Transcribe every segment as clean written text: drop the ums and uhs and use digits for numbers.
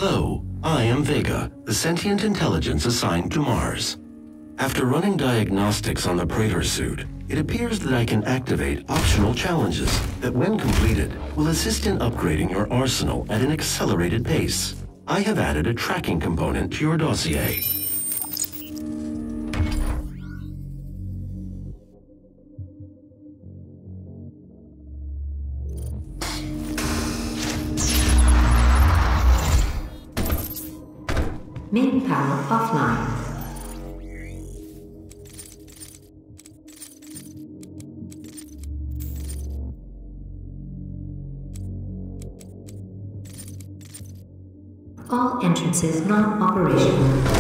Hello, I am Vega, the sentient intelligence assigned to Mars. After running diagnostics on the Praetor suit, it appears that I can activate optional challenges that, when completed, will assist in upgrading your arsenal at an accelerated pace. I have added a tracking component to your dossier. Main power offline. All entrances not operational.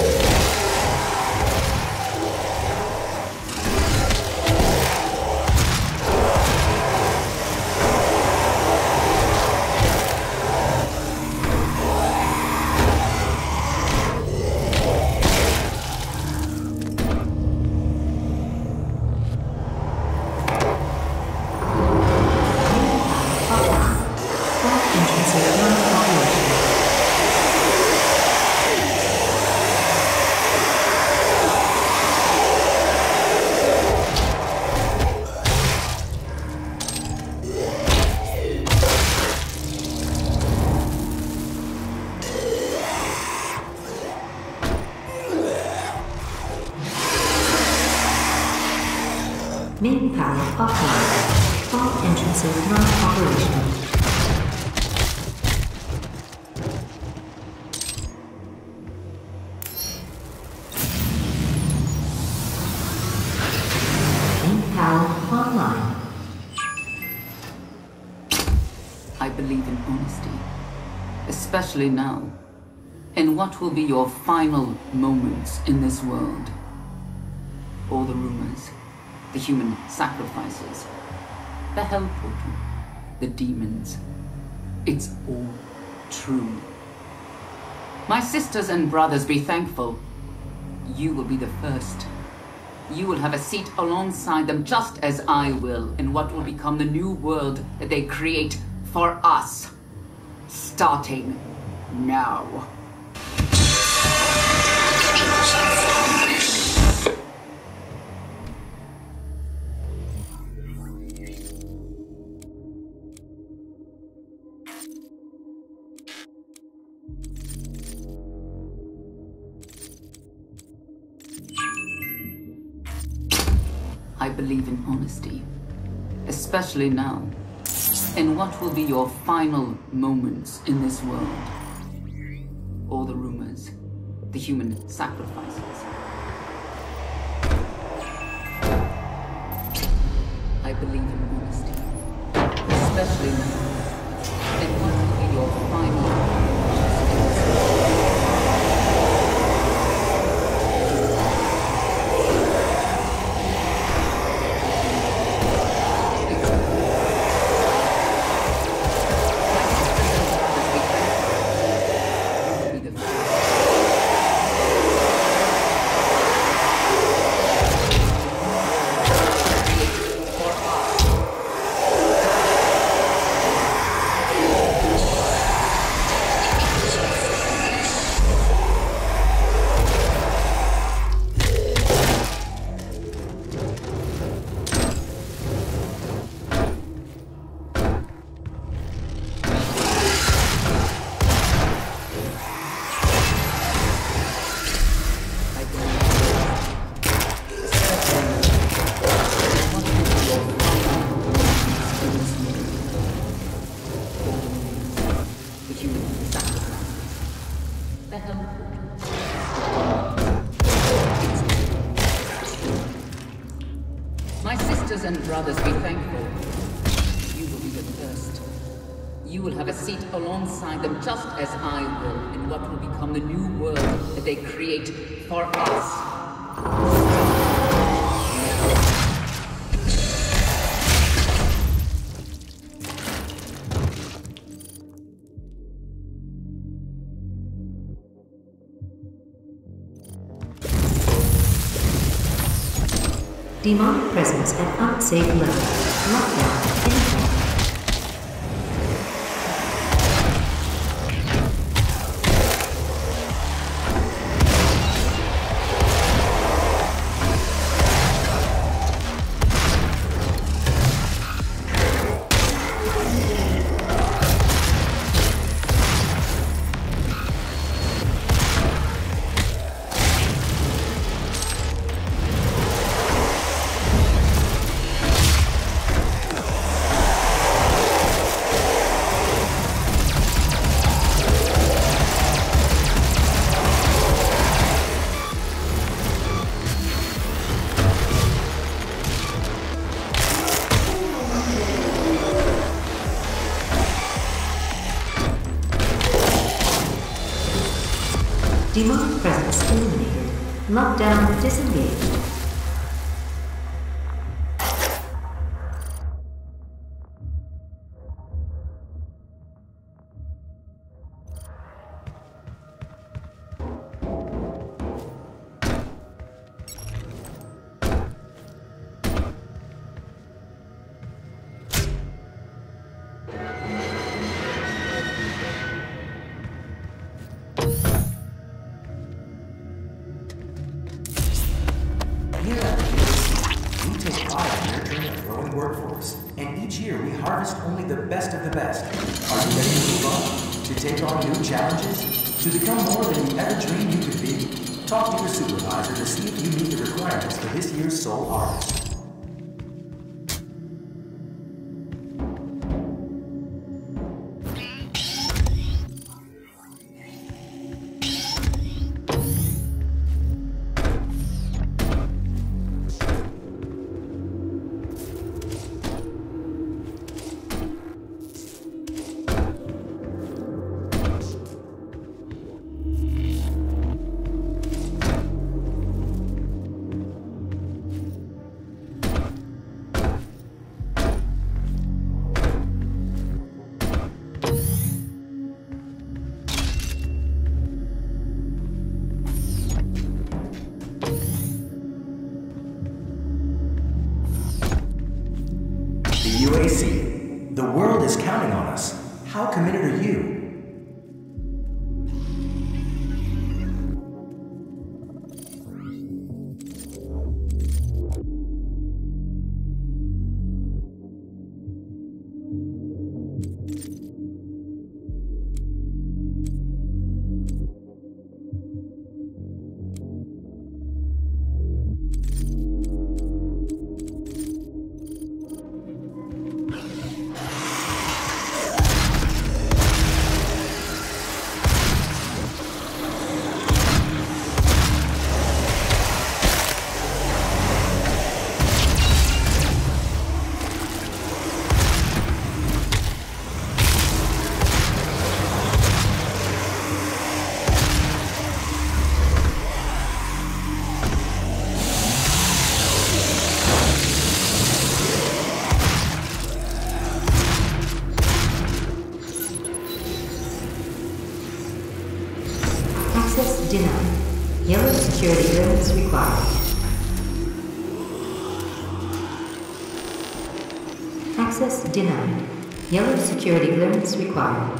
Main power offline. All entrances not operational. Main power online. I believe in honesty, especially now, in what will be your final moments in this world. All the rumors, the human sacrifices, the hell portal, the demons. It's all true. My sisters and brothers, be thankful. You will be the first. You will have a seat alongside them, just as I will, in what will become the new world that they create for us. Starting now. I believe in honesty, especially now, in what will be your final moments in this world. All the rumors, the human sacrifices. I believe in honesty, especially now, in what will be your final moments in this world. My sisters and brothers, be thankful. You will be the first. You will have a seat alongside them, just as I will, in what will become the new world that they create for us. Demonic presence at unsafe level. Lockdown in effect. Lockdown disengaged. Workforce, and each year we harvest only the best of the best. Are you ready to move on? To take on new challenges? To become more than you ever dreamed you could be? Talk to your supervisor to see if you meet the requirements for this year's Soul Harvest. UAC, the world is counting on us. How committed are you? Access denied. Yellow security clearance required. Access denied. Yellow security clearance required.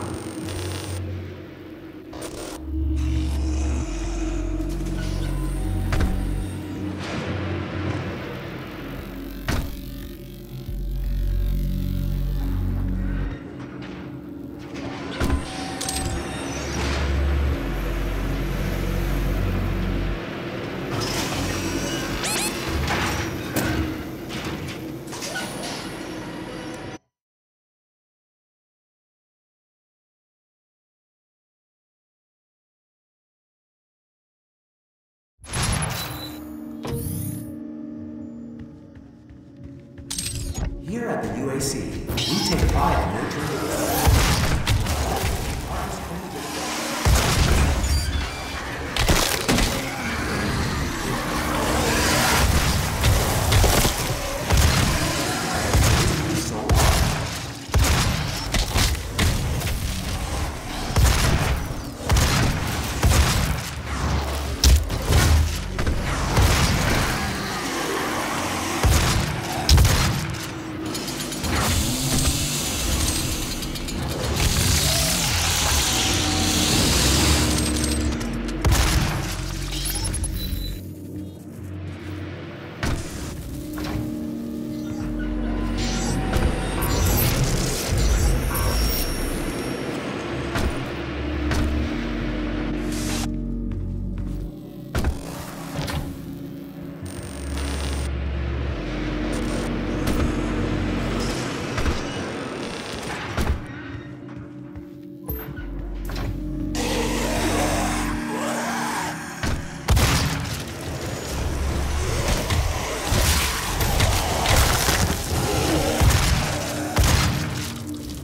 Here at the UAC, we take pride in nurturing the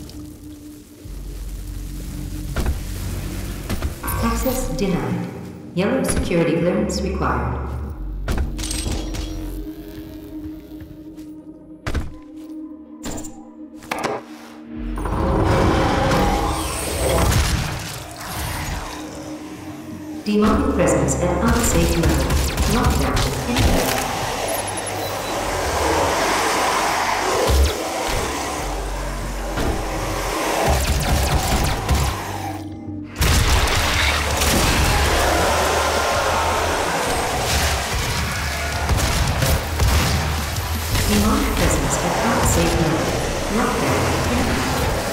Access denied. Yellow security clearance required. Demonic presence at unsafe level. Lockdown in effect. Demonic presence at unsafe level. Lockdown in effect.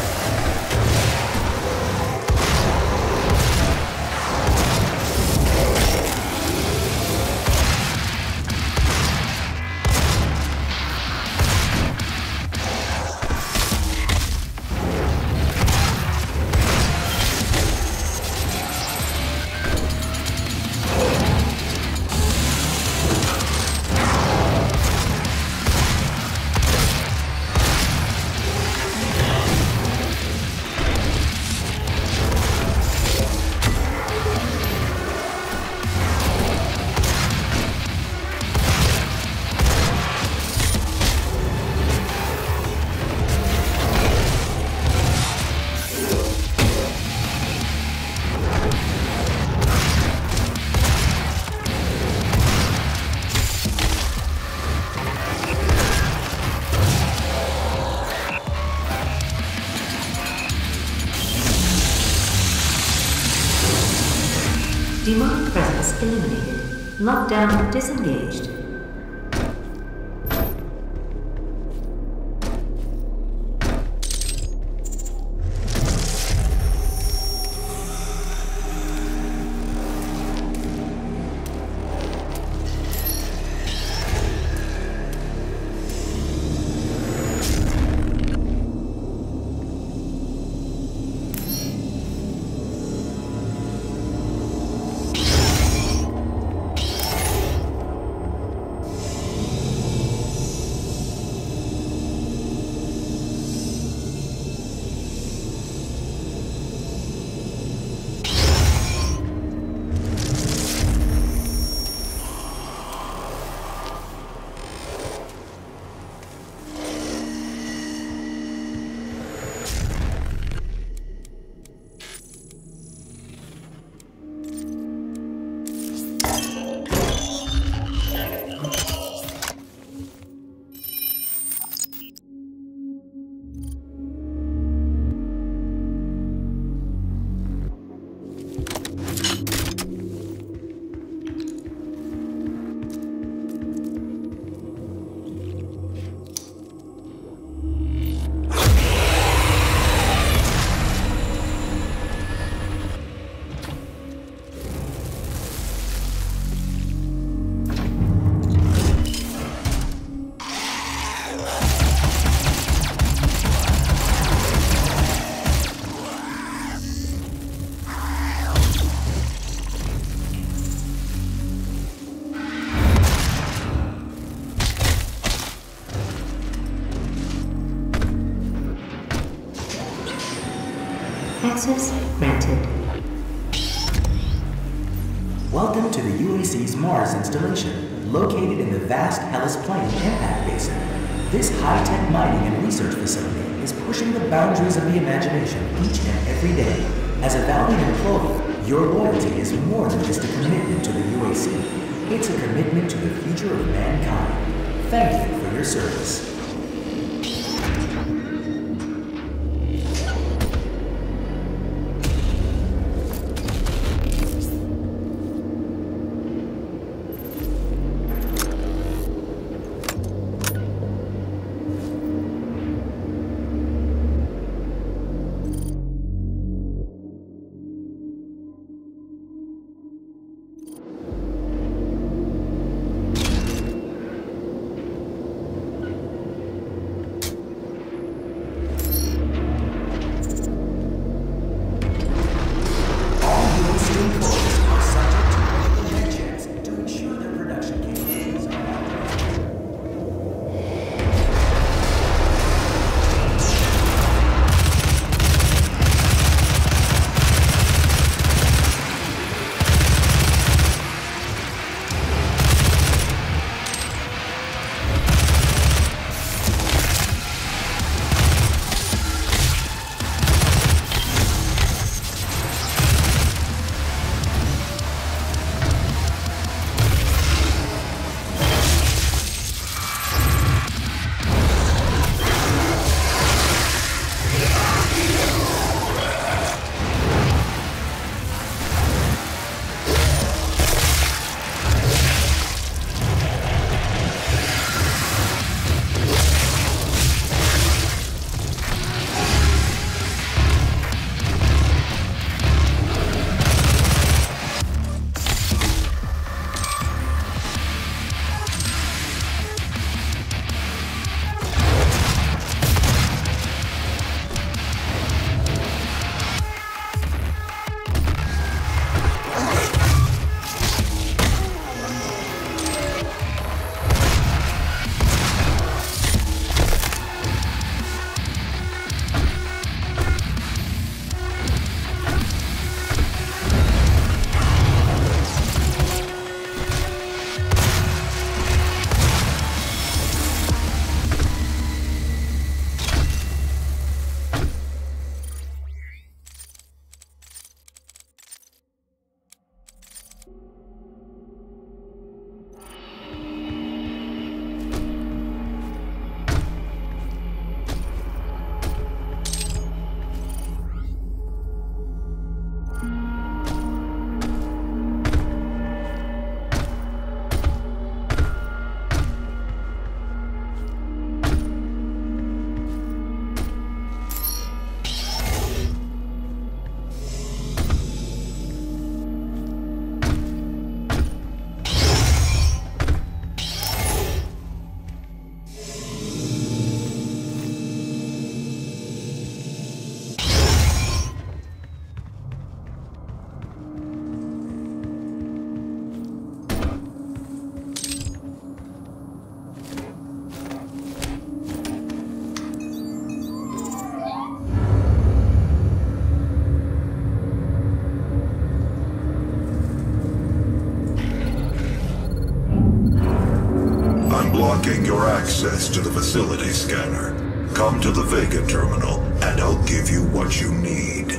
Demonic presence eliminated. Lockdown disengaged. Access granted. Welcome to the UAC's Mars installation, located in the vast Hellas Plain impact basin. This high-tech mining and research facility is pushing the boundaries of the imagination each and every day. As a valued employee, your loyalty is more than just a commitment to the UAC. It's a commitment to the future of mankind. Thank you for your service. blocking your access to the facility scanner. Come to the Vega terminal, and I'll give you what you need.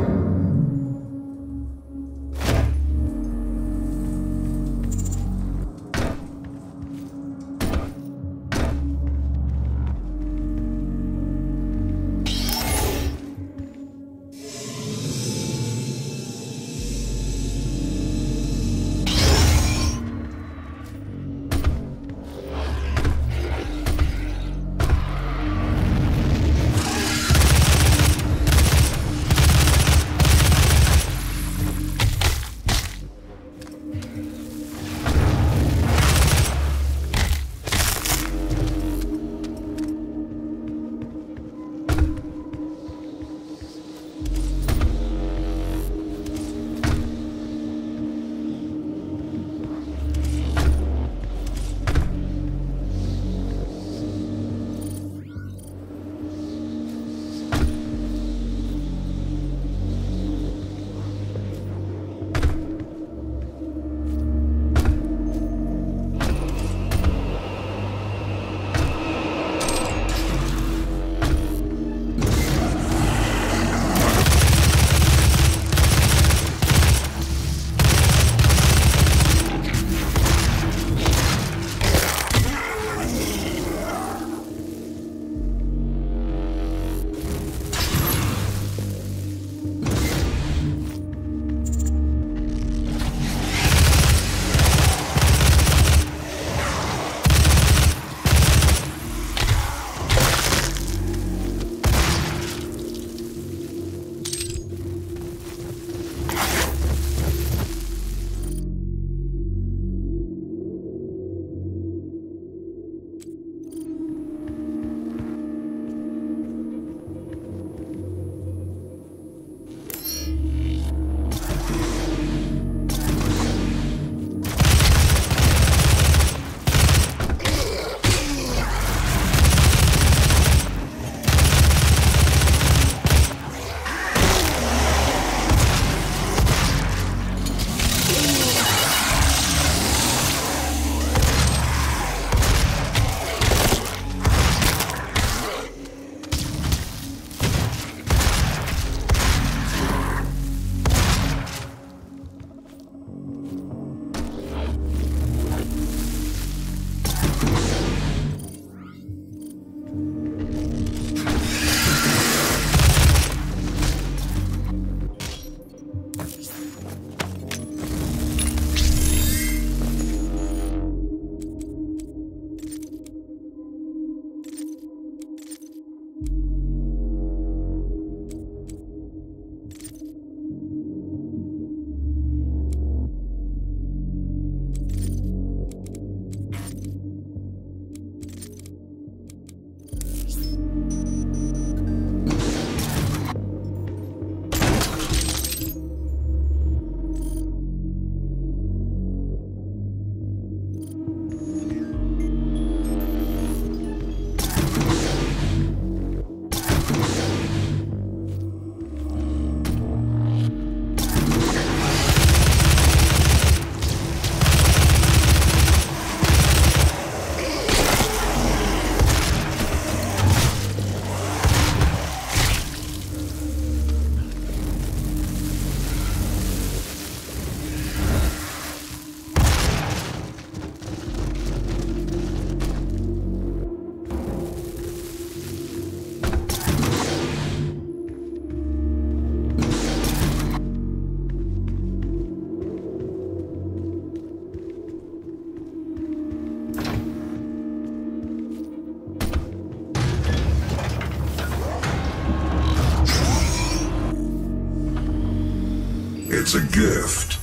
It's a gift.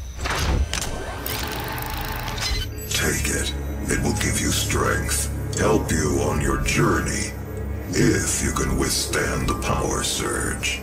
Take it. It will give you strength, help you on your journey, if you can withstand the power surge.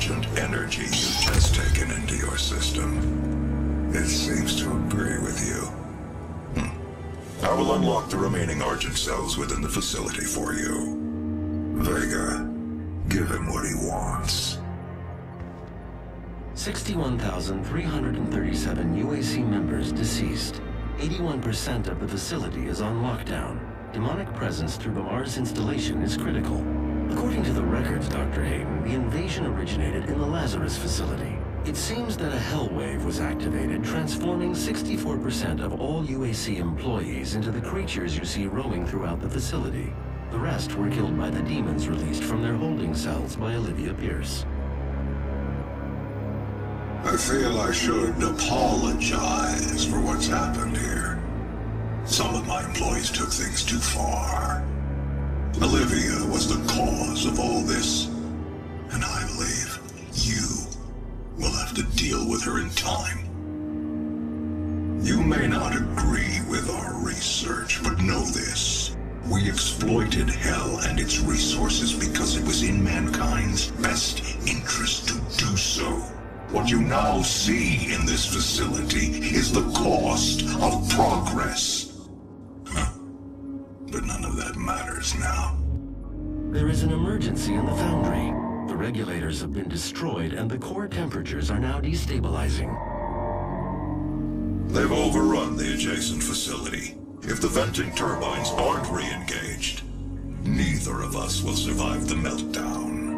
intelligent energy you've just taken into your system. It seems to agree with you. I will unlock the remaining Argent cells within the facility for you. Vega, give him what he wants. 61,337 UAC members deceased. 81% of the facility is on lockdown. Demonic presence through the Mars installation is critical. According to the records, Dr. Hayden, the invasion originated in the Lazarus facility. It seems that a hell wave was activated, transforming 64% of all UAC employees into the creatures you see roaming throughout the facility. The rest were killed by the demons released from their holding cells by Olivia Pierce. I feel I should apologize for what's happened here. Some of my employees took things too far. Olivia was the cause of all this, and I believe you will have to deal with her in time. You may not agree with our research, but know this. We exploited Hell and its resources because it was in mankind's best interest to do so. What you now see in this facility is the cost of progress. But none of that matters now. There is an emergency in the foundry. The regulators have been destroyed and the core temperatures are now destabilizing. They've overrun the adjacent facility. If the venting turbines aren't re-engaged, neither of us will survive the meltdown.